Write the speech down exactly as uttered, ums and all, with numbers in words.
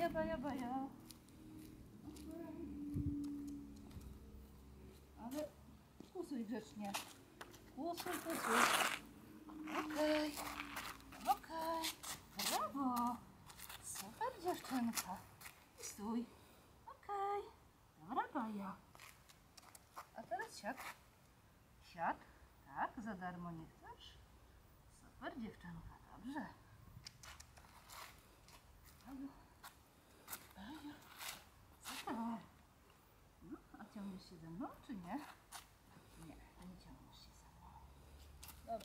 baja, baja. Ale kusuj grzecznie. Kusuj, kusuj. Okej. Okay. Okej. Okay. Brawo. Super dziewczynka. I stój. Okej. Okay. Dobra baja. A teraz siad. Siad. Tak, za darmo nie chcesz? Super dziewczynka, dobrze. Baja. Baja. Super. No, a ciągniesz się ze mną, czy nie?